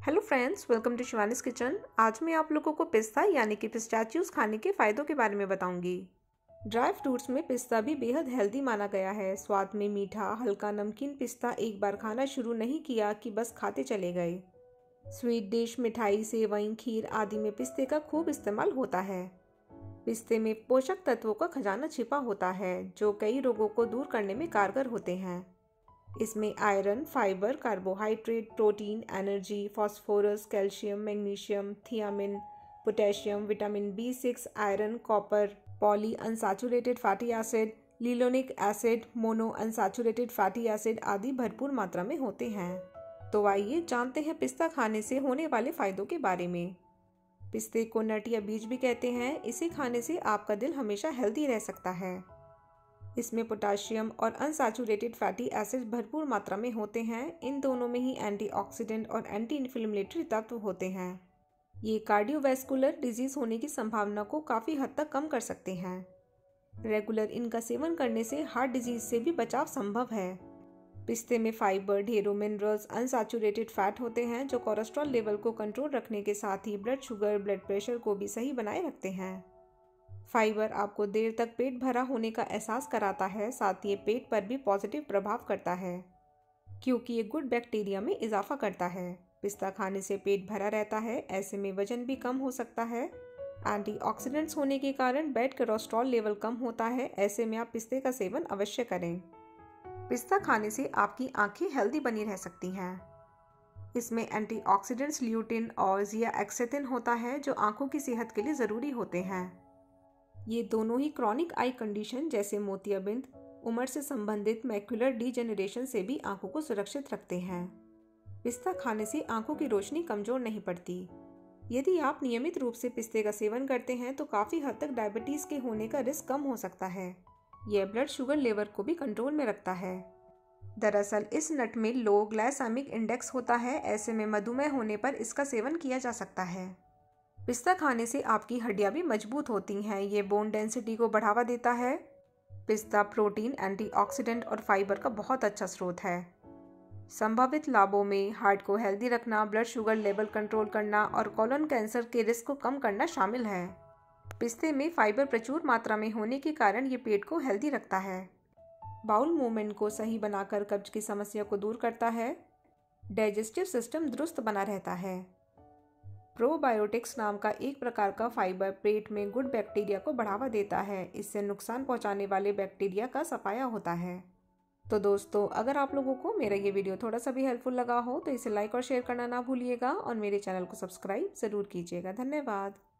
Hello friends, welcome to Shivani's kitchen. आज मैं आप लोगों को पिस्ता यानी कि पिस्ताचियोज खाने के फ़ायदों के बारे में बताऊंगी। ड्राई फ्रूट्स में पिस्ता भी बेहद हेल्दी माना गया है। स्वाद में मीठा, हल्का नमकीन पिस्ता एक बार खाना शुरू नहीं किया कि बस खाते चले गए। स्वीट डिश, मिठाई, सेवई, खीर आदि में पिस्ते का खूब इस्तेमाल होता है। पिस्ते में पोषक तत्वों का खजाना छिपा होता है जो कई रोगों को दूर करने में कारगर होते हैं। इसमें iron, fibre, carbohydrate, protein, energy, phosphorus, calcium, magnesium, thiamine, potassium, vitamin B6, iron, copper, poly unsaturated fatty acid, linoleic acid, mono unsaturated fatty acid आदि भरपूर मात्रा में होते हैं। तो आइए जानते हैं पिस्ता खाने से होने वाले फायदों के बारे में। पिस्ते को नट या बीज भी कहते हैं। इसे खाने से आपका दिल हमेशा हेल्दी रह सकता है। इसमें पोटाशियम और अनसैचुरेटेड फैटी एसिड भरपूर मात्रा में होते हैं। इन दोनों में ही एंटीऑक्सीडेंट और एंटी इन्फ्लेमेटरी तत्व होते हैं। ये कार्डियोवैस्कुलर डिजीज होने की संभावना को काफ़ी हद तक कम कर सकते हैं। रेगुलर इनका सेवन करने से हार्ट डिजीज से भी बचाव संभव है। पिस्ते में फाइबर, ढेरों मिनरल्स, अनसैचुरेटेड फैट होते हैं जो कोलेस्ट्रॉल लेवल को कंट्रोल रखने के साथ ही ब्लड शुगर, ब्लड प्रेशर को भी सही बनाए रखते हैं। फाइबर आपको देर तक पेट भरा होने का एहसास कराता है, साथ ही पेट पर भी पॉजिटिव प्रभाव करता है क्योंकि ये गुड बैक्टीरिया में इजाफा करता है। पिस्ता खाने से पेट भरा रहता है, ऐसे में वजन भी कम हो सकता है। एंटीऑक्सीडेंट्स होने के कारण बैड कोलेस्ट्रॉल लेवल कम होता है, ऐसे में आप पिस्ते का सेवन अवश्य करें। पिस्ता खाने से आपकी आंखें हेल्दी बनी रह सकती हैं। इसमें एंटीऑक्सीडेंट्स ल्यूटिन और जियाएक्सेटिन होता है जो आंखों की सेहत के लिए ज़रूरी होते हैं। ये दोनों ही क्रॉनिक आई कंडीशन जैसे मोतियाबिंद, उम्र से संबंधित मैक्युलर डीजेनरेशन से भी आंखों को सुरक्षित रखते हैं। पिस्ता खाने से आंखों की रोशनी कमजोर नहीं पड़ती। यदि आप नियमित रूप से पिस्ते का सेवन करते हैं तो काफ़ी हद तक डायबिटीज़ के होने का रिस्क कम हो सकता है। यह ब्लड शुगर लेवल को भी कंट्रोल में रखता है। दरअसल इस नट में लो ग्लाइसेमिक इंडेक्स होता है, ऐसे में मधुमेह होने पर इसका सेवन किया जा सकता है। पिस्ता खाने से आपकी हड्डियां भी मजबूत होती हैं। ये बोन डेंसिटी को बढ़ावा देता है। पिस्ता प्रोटीन, एंटीऑक्सीडेंट और फाइबर का बहुत अच्छा स्रोत है। संभावित लाभों में हार्ट को हेल्दी रखना, ब्लड शुगर लेवल कंट्रोल करना और कोलन कैंसर के रिस्क को कम करना शामिल है। पिस्ते में फाइबर प्रचुर मात्रा में होने के कारण ये पेट को हेल्दी रखता है। बाउल मूवमेंट को सही बनाकर कब्ज की समस्या को दूर करता है। डाइजेस्टिव सिस्टम दुरुस्त बना रहता है। प्रोबायोटिक्स नाम का एक प्रकार का फाइबर पेट में गुड बैक्टीरिया को बढ़ावा देता है। इससे नुकसान पहुंचाने वाले बैक्टीरिया का सफाया होता है। तो दोस्तों, अगर आप लोगों को मेरा ये वीडियो थोड़ा सा भी हेल्पफुल लगा हो तो इसे लाइक और शेयर करना ना भूलिएगा और मेरे चैनल को सब्सक्राइब ज़रूर कीजिएगा। धन्यवाद।